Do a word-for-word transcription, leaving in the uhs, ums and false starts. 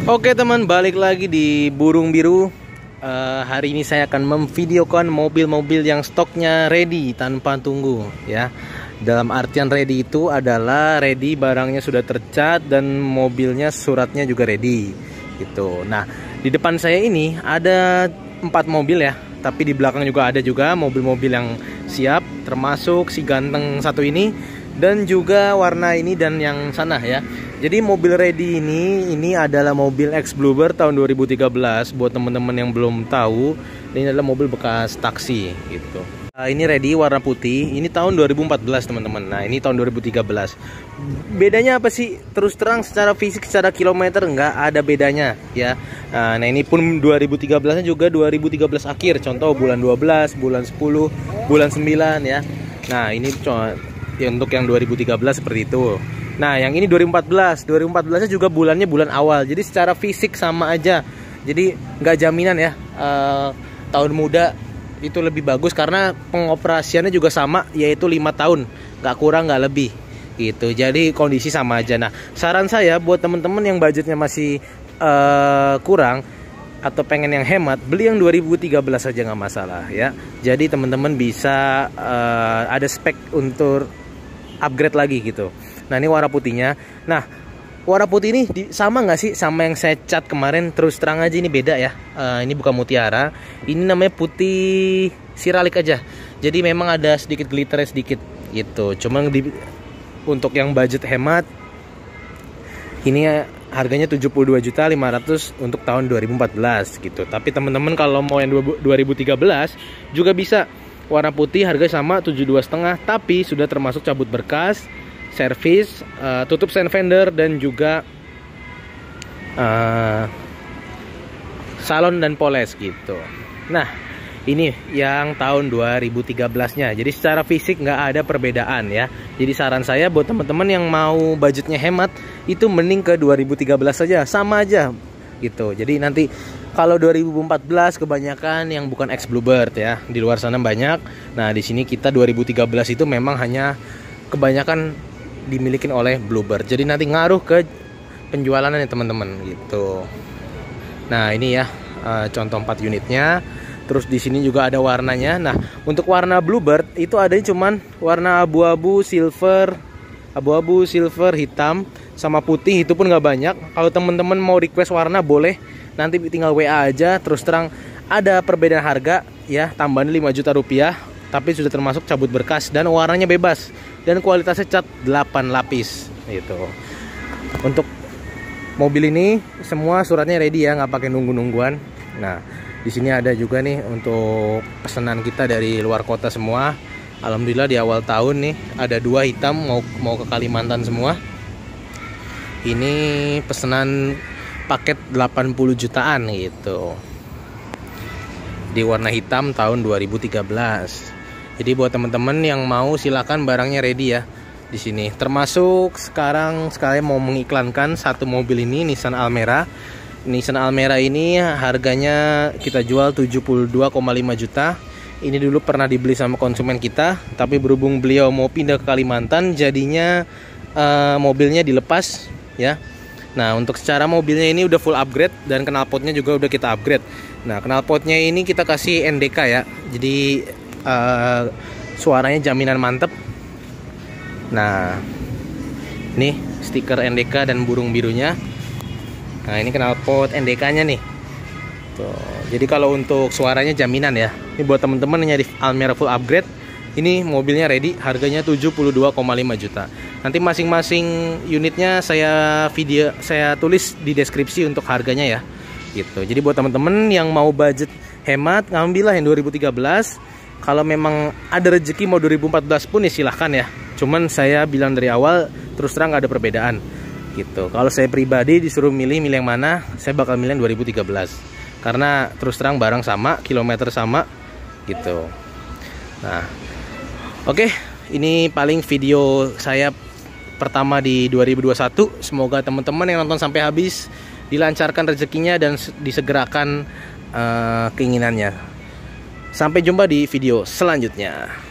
Oke teman, balik lagi di Burung Biru. uh, Hari ini saya akan memvideokan mobil-mobil yang stoknya ready tanpa tunggu ya. Dalam artian ready itu adalah ready, barangnya sudah tercat dan mobilnya suratnya juga ready gitu. Nah, di depan saya ini ada empat mobil ya, tapi di belakang juga ada juga mobil-mobil yang siap, termasuk si ganteng satu ini dan juga warna ini dan yang sana ya. Jadi mobil ready ini ini adalah mobil X Bluebird tahun dua ribu tiga belas. Buat teman-teman yang belum tahu, ini adalah mobil bekas taksi gitu. Nah, ini ready warna putih. Ini tahun dua ribu empat belas teman-teman. Nah, ini tahun dua ribu tiga belas. Bedanya apa sih? Terus terang secara fisik, secara kilometer nggak ada bedanya ya. Nah, ini pun dua ribu tiga belas-nya juga dua ribu tiga belas akhir. Contoh bulan dua belas, bulan sepuluh, bulan sembilan ya. Nah, ini ya, untuk yang dua ribu tiga belas seperti itu. Nah, yang ini dua ribu empat belas. dua ribu empat belas-nya juga bulannya bulan awal. Jadi secara fisik sama aja. Jadi nggak jaminan ya. Uh, tahun muda itu lebih bagus karena pengoperasiannya juga sama, yaitu lima tahun. Nggak kurang, nggak lebih. Gitu. Jadi kondisi sama aja. Nah, saran saya buat teman-teman yang budgetnya masih uh, kurang atau pengen yang hemat, beli yang dua ribu tiga belas aja nggak masalah ya. Jadi teman-teman bisa uh, ada spek untuk upgrade lagi gitu. Nah, ini warna putihnya. Nah, warna putih ini di, sama nggak sih sama yang saya cat kemarin? Terus terang aja ini beda ya. Uh, ini bukan mutiara. Ini namanya putih siralik aja. Jadi memang ada sedikit glitternya sedikit gitu. Cuma di, untuk yang budget hemat, ini harganya tujuh puluh dua juta lima ratus ribu untuk tahun dua ribu empat belas gitu. Tapi teman-teman kalau mau yang dua ribu tiga belas juga bisa. Warna putih harga sama tujuh puluh dua koma lima, tapi sudah termasuk cabut berkas, servis, uh, tutup sen fender dan juga uh, salon dan poles gitu. Nah, ini yang tahun dua ribu tiga belas-nya. Jadi secara fisik nggak ada perbedaan ya. Jadi saran saya buat teman-teman yang mau budgetnya hemat, itu mending ke dua ribu tiga belas saja, sama aja gitu. Jadi nanti kalau dua ribu empat belas kebanyakan yang bukan X Bluebird ya, di luar sana banyak. Nah, di sini kita dua ribu tiga belas itu memang hanya kebanyakan dimiliki oleh Bluebird. Jadi nanti ngaruh ke penjualannya teman-teman gitu. Nah, ini ya uh, contoh empat unitnya. Terus di sini juga ada warnanya. Nah, untuk warna Bluebird itu adanya cuman warna abu-abu, silver, abu-abu, silver, hitam, sama putih. Itu pun nggak banyak. Kalau teman-teman mau request warna boleh, nanti tinggal W A aja. Terus terang ada perbedaan harga ya, tambahan lima juta rupiah, tapi sudah termasuk cabut berkas dan warnanya bebas dan kualitasnya cat delapan lapis gitu. Untuk mobil ini semua suratnya ready ya, nggak pakai nunggu-nungguan. Nah, di sini ada juga nih untuk pesanan kita dari luar kota semua. Alhamdulillah di awal tahun nih ada dua hitam mau mau ke Kalimantan semua. Ini pesanan paket delapan puluh jutaan gitu. Di warna hitam tahun dua ribu tiga belas. Jadi buat teman-teman yang mau silakan, barangnya ready ya di sini. Termasuk sekarang sekalian mau mengiklankan satu mobil ini, Nissan Almera. Nissan Almera ini harganya kita jual tujuh puluh dua koma lima juta. Ini dulu pernah dibeli sama konsumen kita, tapi berhubung beliau mau pindah ke Kalimantan, jadinya uh, mobilnya dilepas ya. Nah, untuk secara mobilnya ini udah full upgrade dan knalpotnya juga udah kita upgrade. Nah, knalpotnya ini kita kasih N D K ya. Jadi uh, suaranya jaminan mantep. Nah, nih stiker N D K dan burung birunya. Nah, ini knalpot N D K-nya nih. Tuh. Jadi kalau untuk suaranya jaminan ya. Ini buat teman-teman yang nyari Almera full upgrade, ini mobilnya ready, harganya tujuh puluh dua koma lima juta. Nanti masing-masing unitnya saya video saya tulis di deskripsi untuk harganya ya. Gitu. Jadi buat teman-teman yang mau budget hemat, ngambillah yang dua ribu tiga belas. Kalau memang ada rezeki mau dua ribu empat belas pun ya silahkan ya. Cuman saya bilang dari awal, terus terang gak ada perbedaan gitu. Kalau saya pribadi disuruh milih milih yang mana, saya bakal milih yang dua ribu tiga belas. Karena terus terang barang sama, kilometer sama gitu. Nah, oke, ini paling video saya pertama di dua ribu dua puluh satu. Semoga teman-teman yang nonton sampai habis dilancarkan rezekinya dan disegerakan uh, keinginannya. Sampai jumpa di video selanjutnya.